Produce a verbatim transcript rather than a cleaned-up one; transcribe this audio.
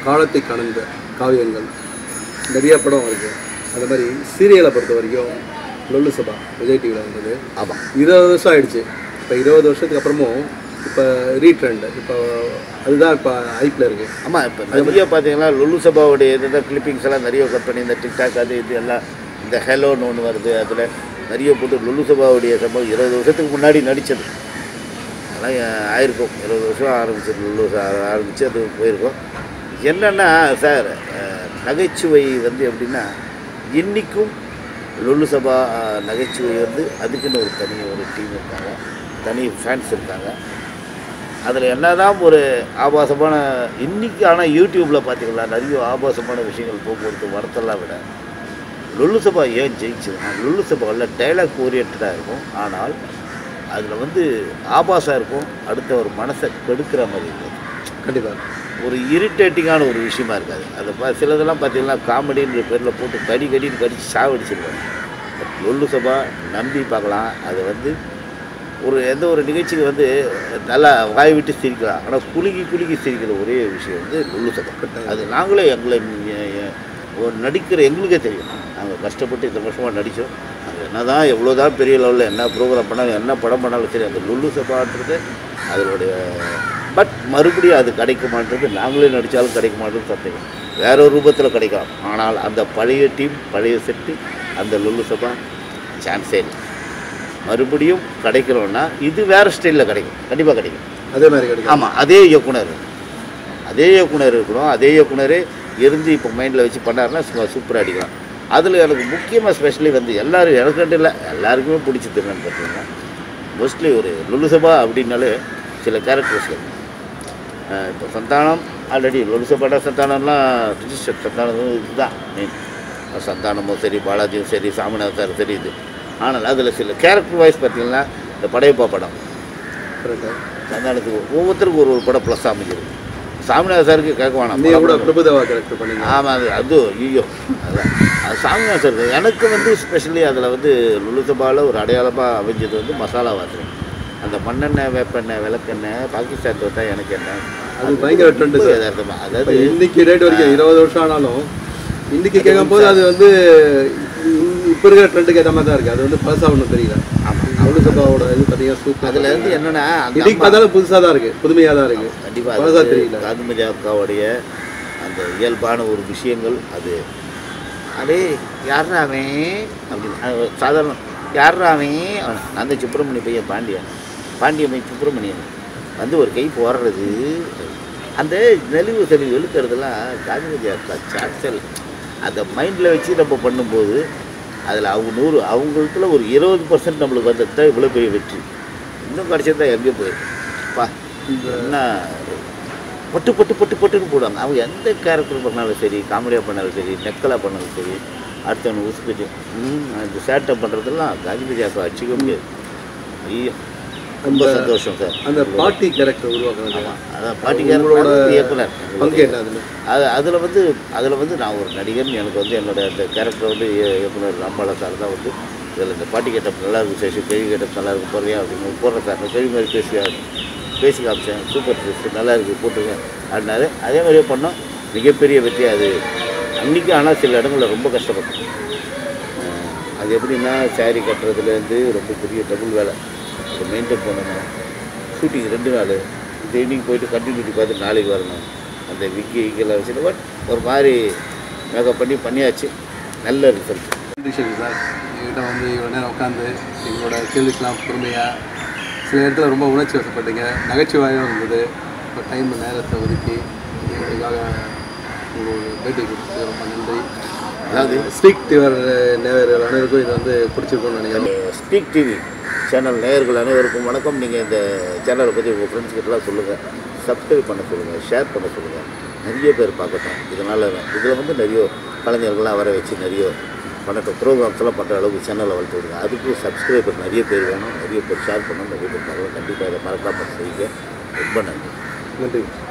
காலத்தை கடந்த காவியங்கள் நிறைய படம் இருக்குது. அந்த மாதிரி சீரியலை பொறுத்த வரைக்கும் லொல்லு சபா விஜய் டிவியில் வந்தது. ஆமாம், இருபது வருஷம் ஆகிடுச்சு. இப்போ இருபது வருஷத்துக்கு அப்புறமும் இப்போ ரீட்ரெண்டு இப்போ அதுதான் இப்போ ஐப்பில் இருக்குது. ஆமாம், இப்போ நிறைய பார்த்தீங்கன்னா லொல்லு சபாவுடைய இதுதான் கிளிப்பிங்ஸ் எல்லாம் நிறைய கட் பண்ணி இந்த டிக்டாக் அது இது எல்லாம் இந்த ஹெலோன்னு ஒன்று வருது, அதில் நிறைய போட்டு லொல்லு சபாவுடைய சம்பவம் இருபது வருஷத்துக்கு முன்னாடி நடித்தது அதெல்லாம் ஆயிருக்கும். இருபது வருஷம் ஆரம்பிச்சது லொல்லு ஆரம்பித்து அது போயிருக்கோம். என்னென்னா சார், நகைச்சுவை வந்து எப்படின்னா இன்றைக்கும் லொல்லு சபா நகைச்சுவை வந்து அதுக்குன்னு ஒரு தனி ஒரு டீம் இருக்காங்க, தனி ஃபேன்ஸ் இருக்காங்க. அதில் என்ன தான் ஒரு ஆபாசமான இன்றைக்கி ஆனால் யூடியூப்பில் பார்த்திங்கன்னா நிறைய ஆபாசமான விஷயங்கள் போக்குவரத்து வரத்தெல்லாம் விட லொல்லு சபா ஏன் ஜெயிச்சுதுன்னா லொல்லு சபாவில் டைலாக் ஓரியன்டாக இருக்கும், ஆனால் அதில் வந்து ஆபாசம் இருக்கும், அடுத்த ஒரு மனசை கெடுக்கிற மாதிரி இருக்கும். கண்டிப்பாக ஒரு இரிட்டேட்டிங்கான ஒரு விஷயமா இருக்காது. அதை பா சிலதெல்லாம் பார்த்திங்கன்னா காமெடின்ற பேரில் போட்டு கடி கடின்னு கடிச்சு சாவடிச்சிருவாங்க. லொல்லு சபா நம்பி பார்க்கலாம். அது வந்து ஒரு எந்த ஒரு நிகழ்ச்சிக்கு வந்து நல்லா வாய் விட்டு சிரிக்கலாம், ஆனால் குலுக்கி குலுக்கி சிரிக்கிற ஒரே விஷயம் வந்து லொல்லு சபா. அது நாங்களே எங்களை ஒரு நடிக்கிற எங்களுக்கே தெரியும். நாங்கள் கஷ்டப்பட்டு இந்த வருஷமாக நடித்தோம். அது என்ன தான் எவ்வளோ தான் பெரிய லெவலில் என்ன ப்ரோக்ராம் பண்ணாலும் என்ன படம் பண்ணாலும் சரி, அந்த லொல்லு சபான்றது அதனுடைய பட் மறுபடியும் அது கிடைக்குமான்றது நாங்களே நடித்தாலும் கிடைக்குமான்றது சந்தேகம். வேற ஒரு ரூபத்தில் கிடைக்கலாம், ஆனால் அந்த பழைய டீம் பழைய செட்டு அந்த லொல்லு சபா சான்ஸே இல்லை. மறுபடியும் கிடைக்கணும்னா இது வேறு ஸ்டைலில் கிடைக்கும், கண்டிப்பாக கிடைக்கும். அதே மாதிரி கிடைக்கும். ஆமாம், அதே இயக்குனர் அதே இயக்குனர் இருக்கணும். அதே இயக்குனரே இருந்து இப்போ மைண்டில் வச்சு பண்ணாருன்னா சூப்பராக அடிக்கலாம். அதில் எனக்கு முக்கியமாக ஸ்பெஷலி வந்து எல்லோரும் எனக்கு இல்லை எல்லாருக்குமே பிடிச்சது என்னன்னு பார்த்தீங்கன்னா மோஸ்ட்லி ஒரு லொல்லு சபா அப்படின்னாலே சில கேரக்டர்ஸ்கள். இப்போ சந்தானம் ஆல்ரெடி லொல்லு சபாடா சந்தானம்லாம் ரிஜிஸ்டர் சந்தானம் இதுதான் மெயின். சந்தானமும் சரி, பாலாஜியும் சரி, சாமிநாதன் சரி, இது. ஆனால் அதில் சில கேரக்டர் வைஸ் பார்த்திங்கன்னா இந்த படையப்பா படம் சந்தானத்துக்கு ஒவ்வொருத்தருக்கும் ஒரு ஒரு படம் ப்ளஸ் அமைஞ்சிருக்கு. சாமிநாதன் சாருக்கு கேட்க வேணாம், பிரபுதேவா கேரக்டர் பண்ணி. ஆமாம், அது அது ஐயோ அதுதான் அது சாமிநாதன் சாருக்கு. எனக்கு வந்து ஸ்பெஷலி அதில் வந்து லொல்லு சபாவில் ஒரு அடையாளமாக அமைஞ்சது வந்து மசாலா வாசனை. அந்த மண்ணெண்ணெய் வேப்பெண்ணெய் விளக்கெண்ணெய் பாகிஸ்தான் தோட்டா எனக்கு என்ன அது பயங்கர ட்ரெண்டு யதார்த்தமாக. அதாவது இன்னைக்கு ரேட் வரைக்கும் இருபது வருஷம் ஆனாலும் இன்றைக்கி கேட்கும் போது அது வந்து இப்போ இருக்கிற ட்ரெண்டுக்கு ஏற்ற மாதிரி தான் இருக்குது. அது வந்து பழசாக ஒன்றும் தெரியல. ஆமாம், லொல்லு சபாவோட இது பார்த்தீங்கன்னா சூப்பர். அதில் இருந்து என்னென்னா இன்னைக்கு பார்த்தாலும் புதுசாக தான் இருக்குது, புதுமையாக தான் இருக்குது. கண்டிப்பாக பழசாக தெரியல. காந்திமதி அக்காவுடைய அந்த இயல்பான ஒரு விஷயங்கள் அது அதே யார்ராவே அப்படின்னு சாதாரண யார்ராவே நான் தான் சுப்பிரமணிய பையன் பாண்டியன் பாண்டியன் பையன் சுப்பிரமணியன் வந்து ஒரு கை போடுறது அந்த நெளிவு தெளிவு எழுக்கிறதுலாம் காந்திமதி அக்கா சாட்சல் அதை மைண்டில் வச்சு நம்ம பண்ணும்போது அதில் அவங்க நூறு அவங்களுக்குள்ள ஒரு இருபது பர்சன்ட் நம்மளுக்கு வந்துட்டு தான் இவ்வளோ பெரிய வெற்றி. இன்னும் கிடச்சது தான் எங்கேயும் போயிருப்பா என்ன பட்டு பட்டு பட்டு பட்டுன்னு போடுவாங்க. அவங்க எந்த கேரக்டர் பண்ணாலும் சரி, காமெடியாக பண்ணாலும் சரி, நெக்கலாக பண்ணாலும் சரி, அடுத்தவனை உசுப்பிட்டு அந்த சேட்டை பண்ணுறதெல்லாம் காந்திமதி அக்கா அடிச்சிக்க முடியாது. ஐயோ ரொம்ப சந்தோஷம் சார். அந்த பாட்டி கேரக்டர் உருவாக்குறது. ஆமாம், அதான் பாட்டி கேரக்டர் இயக்குனர் பங்கு என்ன அதில் அது அதில் வந்து அதில் வந்து நான் ஒரு நடிகர்னு எனக்கு வந்து என்னோடய அந்த கேரக்டர் வந்து இயக்குனர் ராம்பாலா சார் தான் வந்து இதில் இந்த பாட்டி கேட்டப் நல்லா இருக்கும் சேஷு, கேள்வி கேட்டப் நல்லா இருக்கும் போடுறியா அப்படின்னு போடுற சார் நான் கேள்வி மாதிரி பேசி பேசி காமிச்சேன். சூப்பர் சேஷு நல்லா இருக்குது போட்டுருங்க அப்படின்னாரு. அதே மாதிரியே பண்ணோம், மிகப்பெரிய வெற்றி அது அன்றைக்கி. ஆனால் சில இடங்களில் ரொம்ப கஷ்டப்பட்டோம். அது எப்படின்னா சாரீ கட்டுறதுலேருந்து ரொம்ப பெரிய டபுள் வேலை அதை மெயின்டைன் பண்ணணும். ஷூட்டிங் ரெண்டு நாள் டெய்லிங் போயிட்டு கண்டினியூட்டி பார்த்து நாளைக்கு வரணும். அந்த விக்கி விக்கெல்லாம் வச்சுட்டு பட் ஒரு மாதிரி மேக்கப் பண்ணி பண்ணியாச்சு. நல்ல ரிசல்ட். நன்றி சரி சார், எங்கள்கிட்ட வந்து இவ்வளோ நேரம் உட்காந்து எங்களோட கேள்விக்கெலாம் பொறுமையாக சில இடத்துல ரொம்ப உணர்ச்சி வசப்பட்டீங்க, நகைச்சுவாயும் இருந்தது. இப்போ டைம் நேரத்தை ஒதுக்கி எங்களுக்காக உங்களோட பேட்டி கொடுத்து ரொம்ப நன்றி. அதாவது ஸ்பீக் டிவி நேயர்கள் அனைவருக்கும் இது வந்து பிடிச்சிருக்கும்னு நினைக்கிறேன். ஸ்பீக் டிவி சேனல் நேயர்கள் அனைவருக்கும் வணக்கம். நீங்கள் இந்த சேனலை பற்றி உங்கள் ஃப்ரெண்ட்ஸ் கிட்டலாம் சொல்லுங்கள், சப்ஸ்கிரைப் பண்ண சொல்லுங்கள், ஷேர் பண்ண சொல்லுங்கள், நிறைய பேர் பார்க்கட்டும். இதனால் இதில் வந்து நிறைய கலைஞர்கள்லாம் வர வச்சு நிறைய பண்ணட்டும், ப்ரோக்ராம்ஸ் எல்லாம் பண்ணுற அளவுக்கு சேனலை வளர்த்து விடுங்க. அதுக்கு சப்ஸ்கிரைபர் நிறைய பேர் வேணும், நிறைய பேர் ஷேர் பண்ணணும், நிறைய பேர் பார்க்கலாம். கண்டிப்பாக இதை மறக்காமல் செய்யுங்க. ரொம்ப நன்றி. நன்றி.